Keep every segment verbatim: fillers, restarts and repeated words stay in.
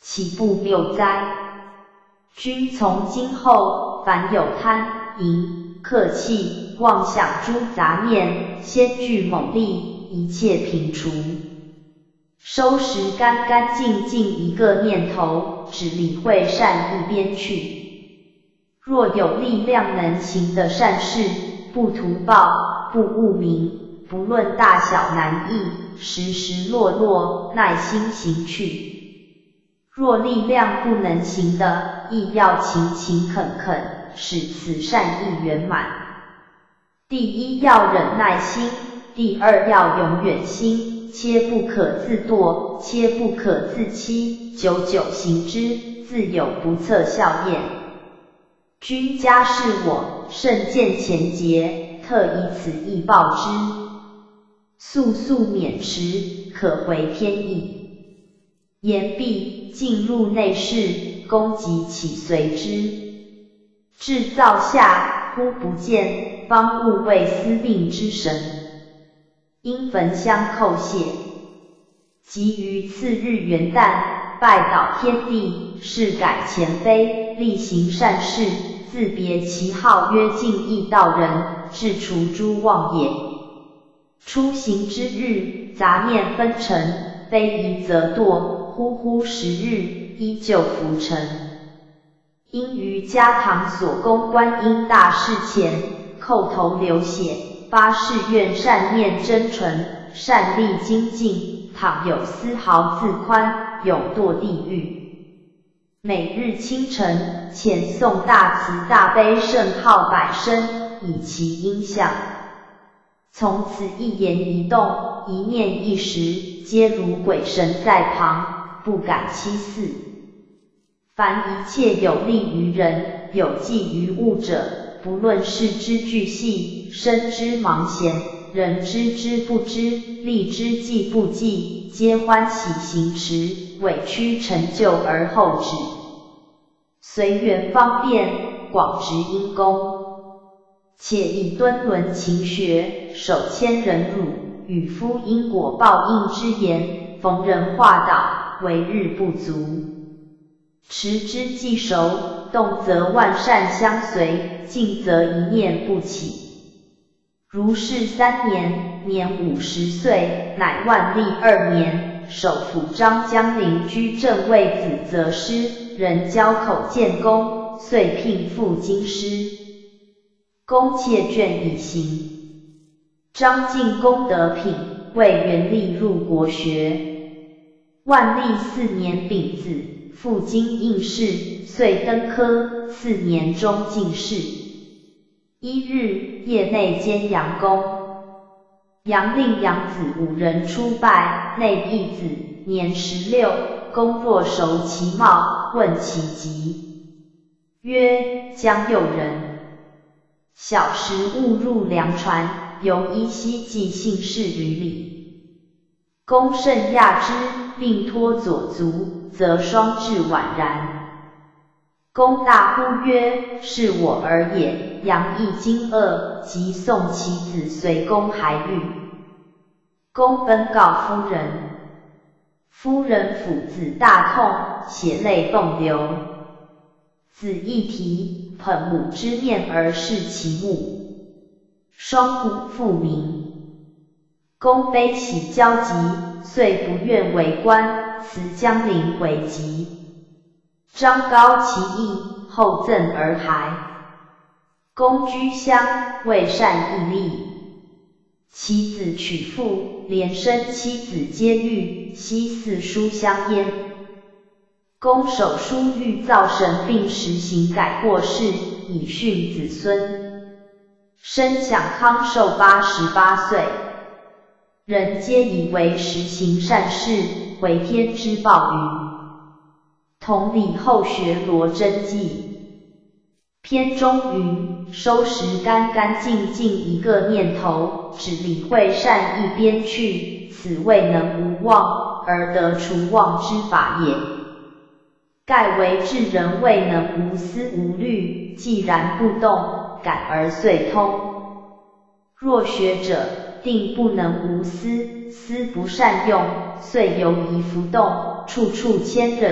岂不谬哉？君从今后，凡有贪、淫、客气、妄想诸杂念，先具猛力，一切平除。收拾干干净净一个念头，只理会善一边去。若有力量能行的善事，不图报，不污名，不论大小难易，时时落落，耐心行去。若力量不能行的，亦要勤勤恳恳，使此善意圆满。第一要忍耐心，第二要永远心，切不可自堕，切不可自欺，久久行之，自有不测效验。君家事我，甚见前节，特以此意报之。速速免迟，可回天意。言毕，进入内室，公即起随之。至灶下，忽不见，方误为司命之神，因焚香叩谢。即于次日元旦，拜倒天地，事改前非，力行善事，自别其号曰净义道人，治除诸妄也。出行之日，杂念纷陈，非一则堕，忽忽十日，依旧浮沉。因于家堂所供观音大士前，叩头流血，发誓愿善念真纯，善力精进，倘有丝毫自宽，永堕地狱。每日清晨，前诵大慈大悲圣号百声，以其音像。从此一言一动，一念一时，皆如鬼神在旁，不敢欺似。凡一切有利于人，有济于物者，不论事之巨细，身之忙闲，人知之不知，力之济不济，皆欢喜行持，委屈成就而后止。随缘方便，广植因功。且以敦伦勤学，守谦忍辱，与夫因果报应之言，逢人化导，为日不足。持之既熟，动则万善相随，静则一念不起。如是三年，年五十岁，乃万历二年，首辅张江陵居正尉子则师，人交口建功，遂聘赴京师。公窃卷以行。张进功德品，为元历入国学。万历四年丙子，赴京应试，遂登科，次年中进士。一日，夜内兼阳公。阳令养子五人出拜，内一子，年十六，公若熟其貌，问其籍，曰：江右人。小时误入粮船，由依稀记姓氏于里。公甚讶之，并托左足，则双至宛然。公大呼曰：是我儿也！杨亦惊愕，即送其子随公还狱。公奔告夫人，夫人抚子大痛，血泪迸流。子一啼，捧母之面而视其目，双骨复明。公悲喜交集，遂不愿为官，辞江陵回籍。张高其意，后赠而还。公居乡，为善义立。其子娶妇，连生妻子皆狱，悉四书香焉。公手书欲造神并实行改过世，以训子孙。生享康寿八十八岁，人皆以为实行善事，回天之报余。同理后学罗真记。篇中云：收拾干干净净一个念头，只理会善一边去，此谓能无妄，而得除妄之法也。盖为智人未能无思无虑，既然不动，感而遂通。若学者，定不能无思，思不善用，遂犹疑浮动，处处牵惹，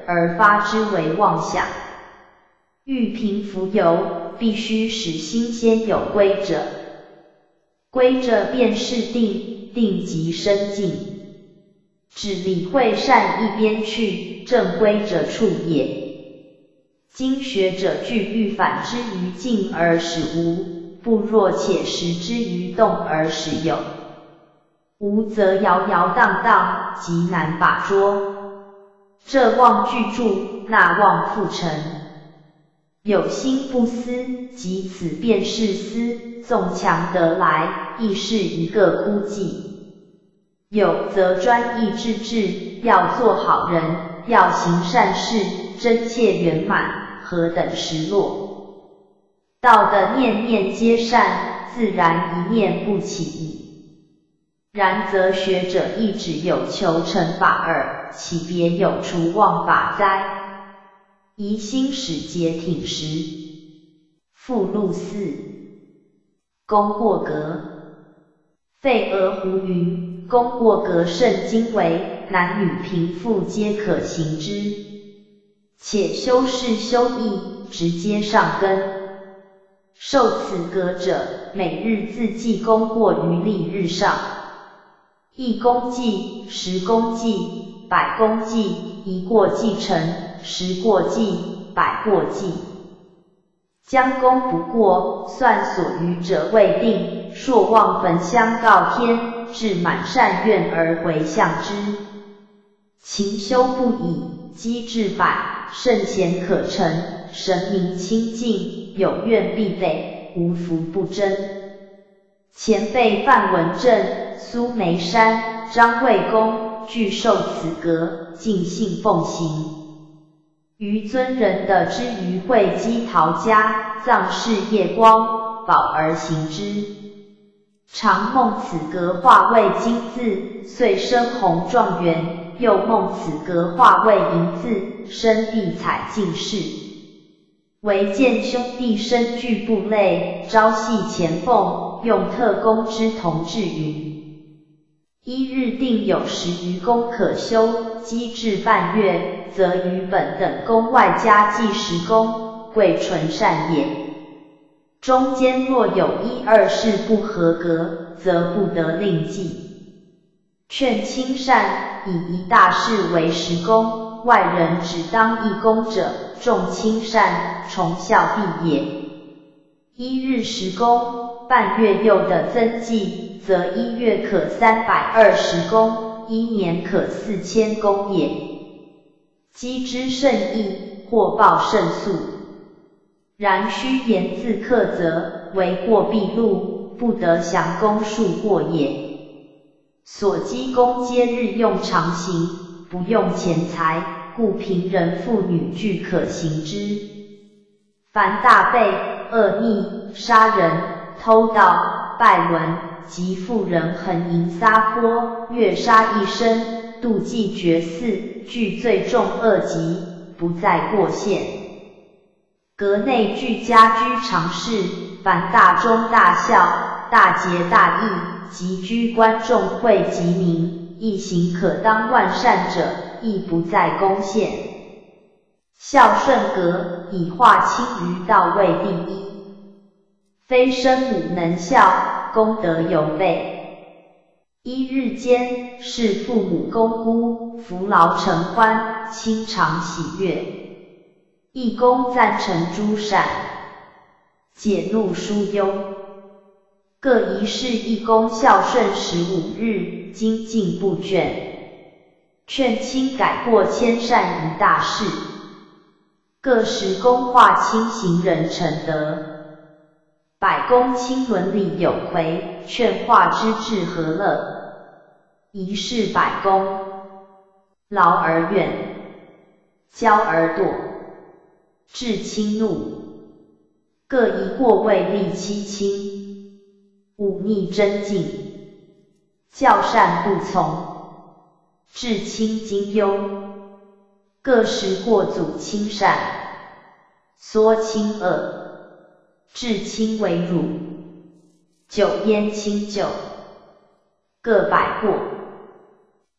而发之为妄想。欲平浮游，必须使心先有归者，归者便是定，定即生静。只理会善一边去，正归者处也。经学者具欲反之于静而使无，不若且识之于动而使有。无则摇摇荡荡，极难把捉。这妄具住，那妄复成。有心不思，即此便是思，纵强得来，亦是一个孤寂。有则专一致志，要做好人，要行善事，真切圆满，何等实落。道的念念皆善，自然一念不起矣。然则学者亦只有求成法耳，岂别有除妄法哉？宜心使节挺实。附录四。功过格。废俄胡云，功过格甚精微，男女贫富皆可行之。且修饰修义，直接上根。受此格者，每日自记功过于历日上。一功绩，十功绩，百功绩，一过即成，十过绩，百过绩。将功不过，算所余者未定，朔望焚香告天，至满善愿而回向之。勤修不已，积至百，圣贤可成，神明清净，有愿必备，无福不争。前辈范文正、苏眉山、张惠公俱受此格，尽信奉行。余尊人的之于会稽陶家，藏室夜光，保而行之。常梦此格化为金字，遂生弘状元，又梦此格化为银字，生地彩进士。唯见兄弟身具部类，朝夕前奉，用特功之同志云。一日定有十余功可修，积至半月，则于本等功外加计十功，贵纯善也。中间若有一二事不合格，则不得另计。劝亲善，以一大事为十功，外人只当一功者，重亲善，崇孝必也。一日十功，半月又得增计，则一月可三百二十功，一年可四千功也。积之甚易，获报甚速。然须严字克责，为过必录，不得详功数过也。所积功皆日用常行，不用钱财，故贫人妇女俱可行之。凡大悖、恶逆、杀人、偷盗、拜伦及妇人横淫撒泼、虐杀一生、妒忌绝嗣，具罪重恶极，不在过限。阁内具家居常事，凡大忠大孝、大节大义，及居观众会及民，一行可当万善者，亦不在功限。孝顺格以化亲于道为第一，非生母能孝，功德有备。一日间，是父母公姑，扶劳承欢，亲常喜悦。一功赞成诸善，解怒疏忧。各一事一功孝顺十五日，精进不倦。劝亲改过迁善一大事。各十功化亲行人成德。百功亲伦理有亏，劝化之至和乐。一事百功，劳而怨，骄而惰，至亲怒，各一过为利戚亲，忤逆真敬，教善不从，至亲惊忧，各时过阻亲善，缩亲恶，至亲为辱，久焉亲旧，各百过，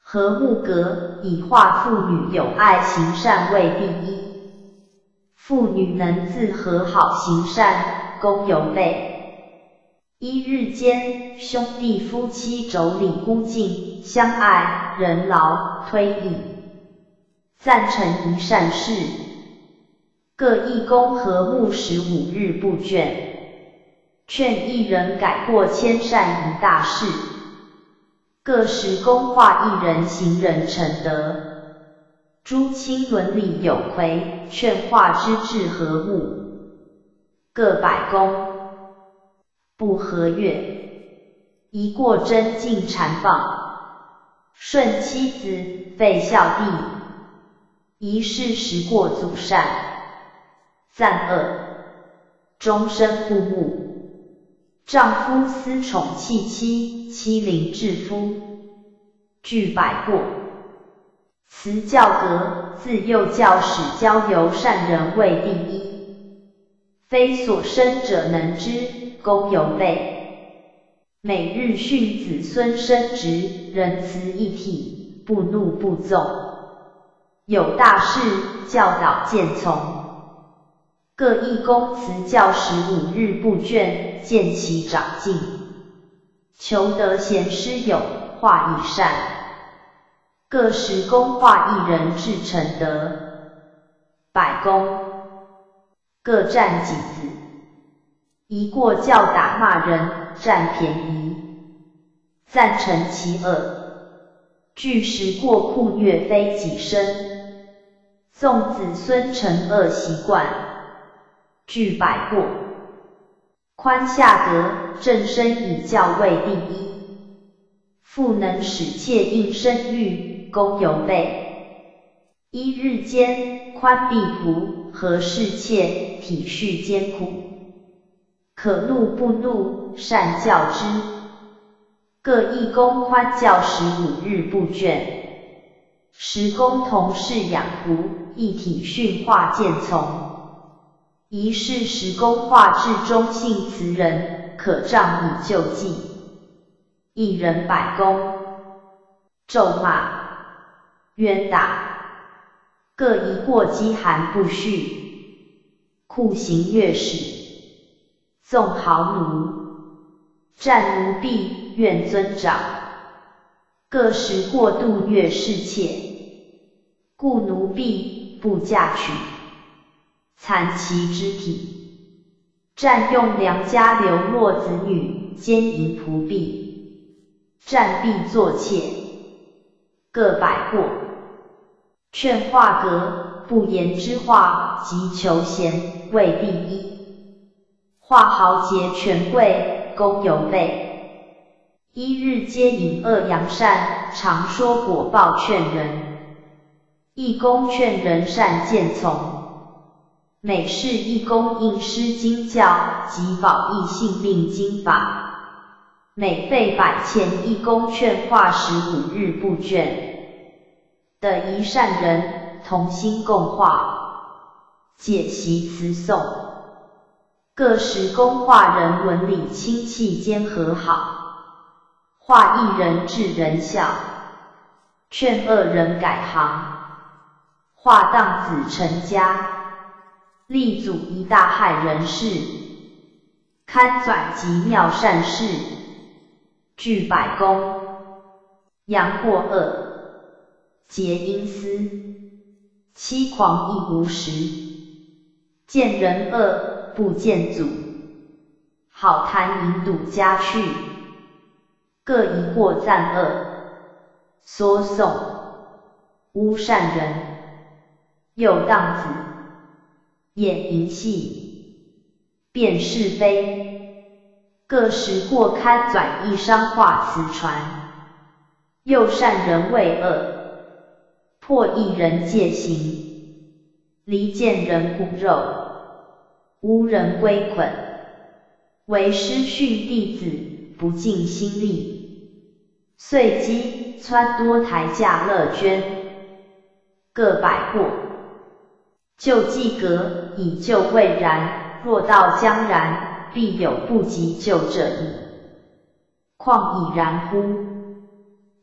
和睦格以化妇女有爱行善为第一。妇女能自和好行善，功尤倍。一日间，兄弟夫妻妯娌孤敬，相爱，人劳推益，赞成一善事，各一功和睦十五日不倦，劝一人改过迁善一大事，各十功化一人行人成德。诸亲伦理有亏，劝化之至和睦，各百功，不和悦，一过真敬禅谤，顺妻子，废孝弟，一事时过祖善，赞恶，终身不睦。丈夫私宠弃妻，妻凌至夫，具百过。慈教格自幼教使交由善人为第一，非所生者能知，功尤倍。每日训子孙生直，仁慈一体，不怒不纵。有大事，教导见从。各一功慈教十五日不倦，见其长进。求得贤师友，化以善。各十功化一人至成德，百功，各占己子，一过教打骂人，占便宜，赞成其恶，据时过酷虐非己身，纵子孙成恶习惯，具百过。宽下格，正身以教为第一，复能使妾应生育，功尤倍。一日间，宽必仆，和侍妾，体恤艰苦，可怒不怒，善教之。各一功宽教十五日不倦，十功同事养仆，一体训化见从。一事十功化至忠信慈人，可仗以救济。一人百功，咒骂，冤打，各一过饥寒不恤，酷刑越使，纵豪奴，战奴婢，怨尊长，各时过度虐侍妾，故奴婢不嫁娶，残其肢体，占用良家流落子女，奸淫仆婢，占婢作妾，各百过。劝化格，不言之化，即求贤，为第一。化豪杰权贵，功尤倍。一日皆引恶扬善，常说果报劝人，一功劝人善见从。每事一功应施经教，及保义性命经法。每费百钱一功劝化十五日不倦。的一善人，同心共化，解习词颂，各十功化人伦理亲戚间和好，化一人治人孝，劝恶人改行，化荡子成家，立祖一大害人事，堪纂极妙善事，具百功，扬过恶，结阴私，欺狂亦无实，见人恶，不见祖，好谈引堵家去，各一过赞恶，缩颂，诬善人，诱荡子，掩淫戏，辨是非，各时过堪纂一商化词传，诱善人为恶，破一人戒行，离间人骨肉，污人归捆，为师训弟子，不尽心力，遂积撺多台驾乐捐，各百过。救济格，以救未然，若道将然，必有不及救者矣。况已然乎？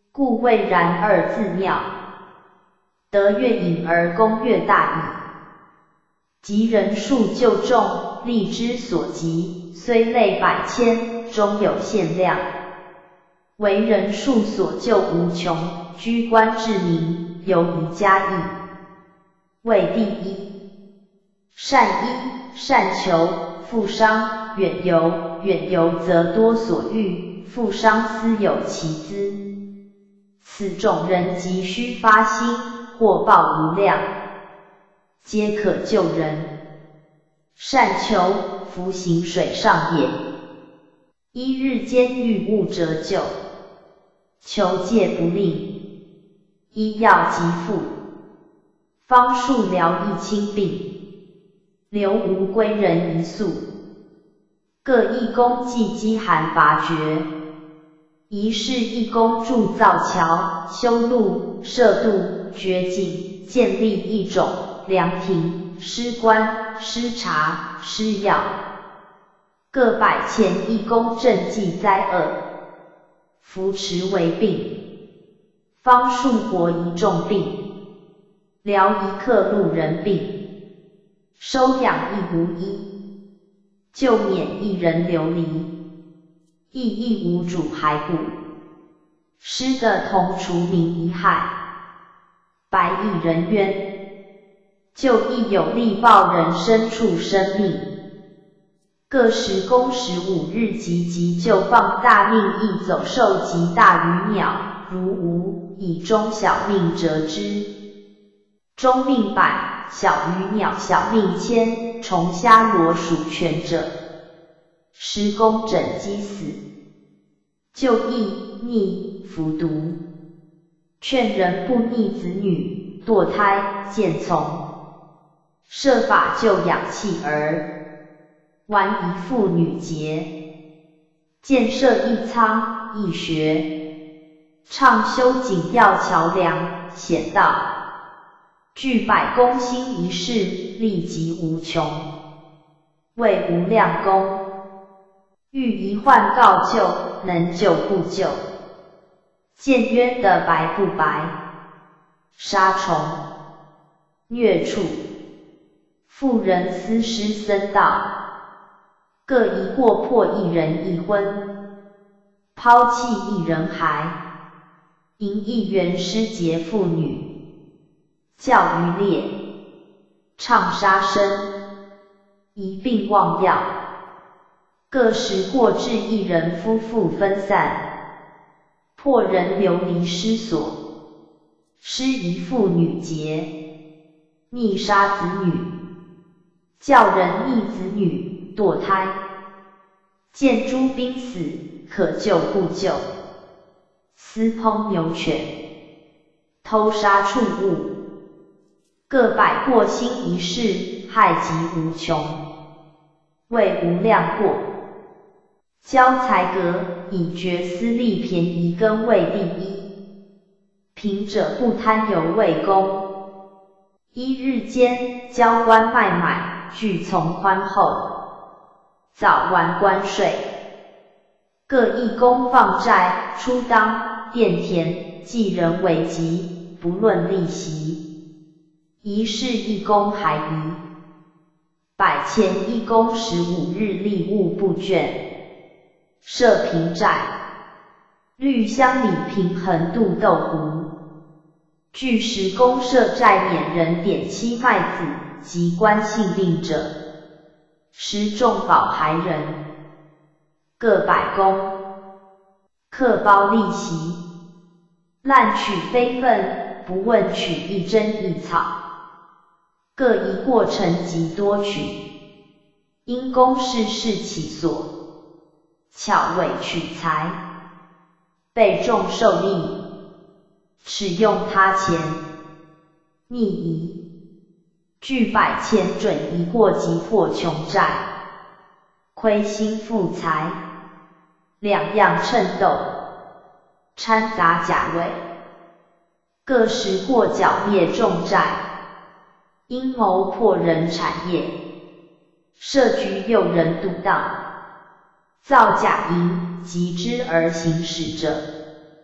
故谓然二字妙。得越引而功越大矣。及人数就众，力之所及，虽类百千，终有限量。为人数所就无穷，居官至民，犹宜加益。谓第一，善医，善求，富商，远游，远游则多所欲，富商斯有其资。此种人急需发心，获报无量，皆可救人。善求，夫行水上也。一日间遇物折旧，求戒不令，医药即复，方术疗疫轻病，留无归人一宿。各义工济饥寒乏绝，一是义工筑造桥，修路，设渡，掘井，建立一种，量亭，施棺，施茶，施药。各百钱义工赈济灾厄，扶持为病，方术活一重病，疗一客路人病，收养一无一，救免一人流离，亦亦无主骸骨，施的同除民一害，白一人冤，就亦有力报人身处生命。各时工时五日及急救放大命亦走兽及大鱼鸟，如无，以中小命折之。中命百，小鱼鸟小命千，虫虾螺鼠全者，施工整击死。就义逆服毒，劝人不逆子女，堕胎见从，设法救养弃儿。完一妇女节，建设一仓一学，畅修井要桥梁险道，具百功兴一事，利极无穷，谓无量功。遇一患告救，能救不救，见冤的白不白，杀虫虐畜，妇人私施僧道，各一过破一人一婚，抛弃一人孩，淫一元师劫妇女，教渔猎，唱杀生，一并忘药，各时过至一人夫妇分散，破人流离失所，施一妇女劫，逆杀子女，教人逆子女堕胎，见诸兵死，可救不救，私烹牛犬，偷杀畜物，各百过兴一事，害极无穷，谓无量过。教才格，以绝私利便宜根为第一。贫者不贪有为功，一日间交官卖买，俱从宽厚，早完关税。各义工放债，出当佃田，济人为急，不论利息。一是义工还宜，百钱义工十五日利物不倦。设平寨，绿乡里平衡渡豆湖，据实公设寨免人点七麦子及官性命者，施众保孩人，各百工，客包利息，滥取非分，不问取一针一草，各一过程及多取，因公事事其所。巧伪取财，被众受利，使用他钱，逆移，据百钱准一过即破穷债，亏心负财，两样衬斗，掺杂假伪，各时过缴灭重债，阴谋破人产业，设局诱人独当。造假淫，集之而行使者，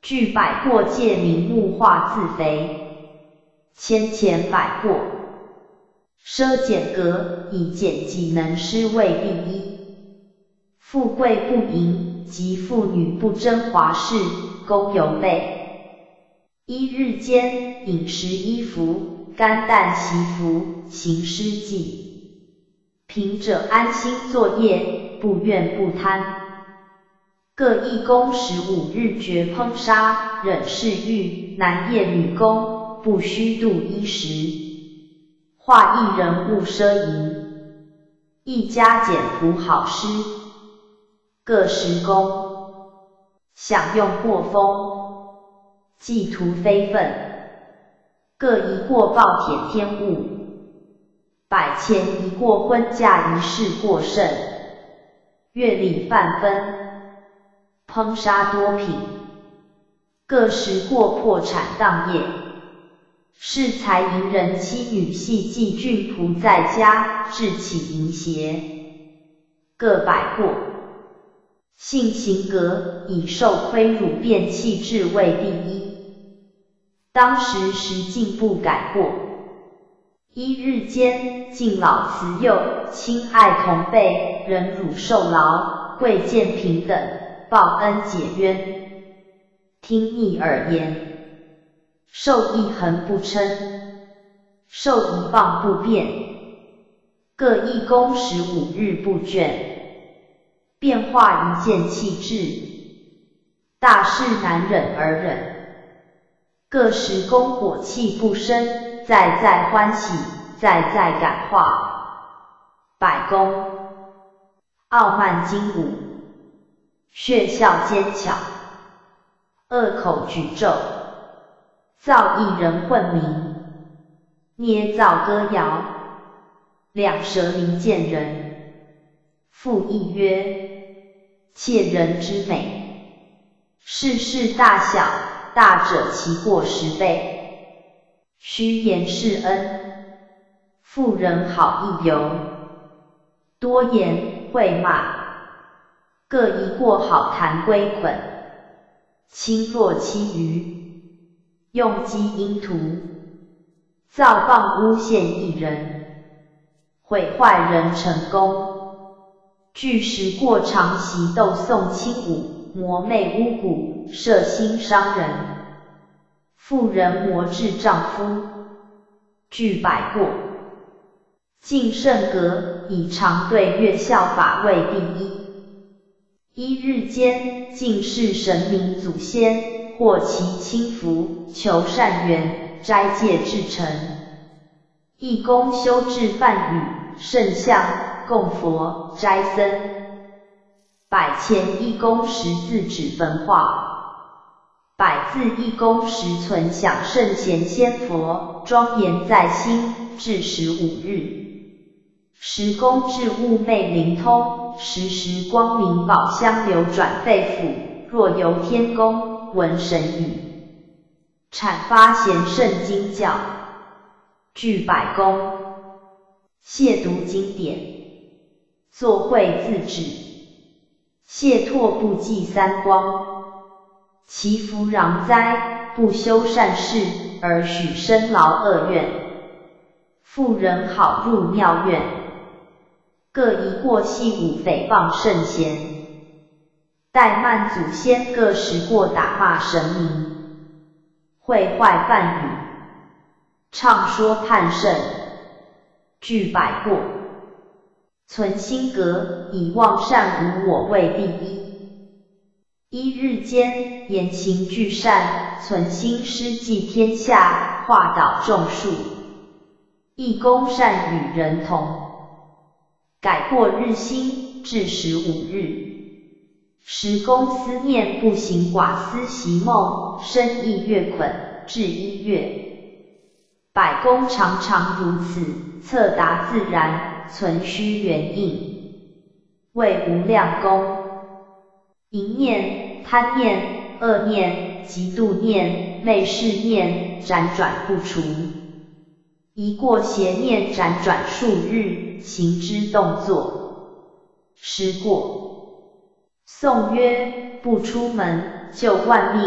具百过戒名目化自肥，千钱百过，奢俭格，以俭己能施为第一。富贵不淫，及妇女不争华饰，公犹备。一日间，饮食衣服，肝胆习服，行施祭。贫者安心作业，不怨不贪。各一工十五日绝烹杀，忍侍御，男业女工，不虚度衣食。化一人勿奢淫，一家简朴好施。各十工，享用过丰，既图非分。各一过报舔天物，百钱一过婚嫁一事过甚。乐礼犯分，烹杀多品，各时过破产当业。适才淫人妻女系寄郡仆在家，置起淫邪，各百过。性行格，以受亏辱变弃志为第一。当时时进不改过。一日间，敬老慈幼，亲爱同辈，忍辱受劳，贵贱平等，报恩解冤，听逆耳言，受一横不称，受一谤不辩，各一工十五日不倦，变化一件气质，大事难忍而忍，各时功火气不生，在在欢喜，在在感化。百工，傲慢精武，血笑奸巧，恶口举咒，造一人混名，捏造歌谣，两舌离间人，复议曰，窃人之美，世事大小，大者其过十倍，虚言是恩，妇人好意由，多言会骂，各一过好谈归捆，轻若其余，用机阴图，造谤诬陷一人，毁坏人成功，据实过长习斗讼轻侮，磨媚污骨，摄心伤人，妇人磨致丈夫，具百过。敬圣格，以常对乐效法为第一。一日间，敬事神明祖先，获其亲福，求善缘，斋戒至诚。一公修治梵语，圣像，供佛，斋僧。百钱一公十字指焚化，百字一公十存享圣贤仙佛，庄严在心，至十五日。十功至物昧灵通，时时光明宝香流转肺腑，若游天宫，闻神语，阐发贤圣经教，具百功，亵渎经典，作会自止，谢拓不济三光，其福攘灾，不修善事，而许生劳恶愿，妇人好入庙院，各一过戏舞诽谤圣贤，怠慢祖先各时过打骂神明，毁坏梵语，唱说叛圣，具百过。存心格，以望善无我为第一。一日间，言行俱善，存心施济天下，化导众数，一公善与人同。改过日新，至十五日。十公思念不行寡思习梦，生意月捆，至一月。百公常常如此，测达自然，存虚原应，谓无量功。淫念、贪念、恶念、嫉妒念、媚视念，辗转不除。一过邪念辗转数日，行之动作，失过。颂曰：不出门，救万命，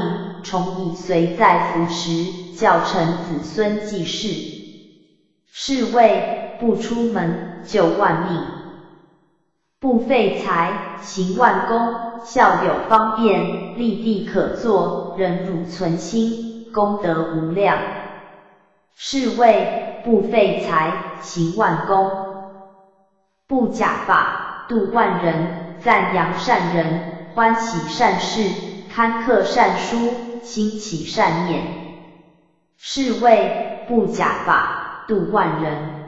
重以随在服食，教成子孙继世。是谓不出门，救万命。不费财，行万功，孝有方便，立地可作，忍辱存心，功德无量。是谓不费财，行万功。不假法，度万人，赞扬善人，欢喜善事，堪刻善书，兴起善念。是谓不假法，度万人。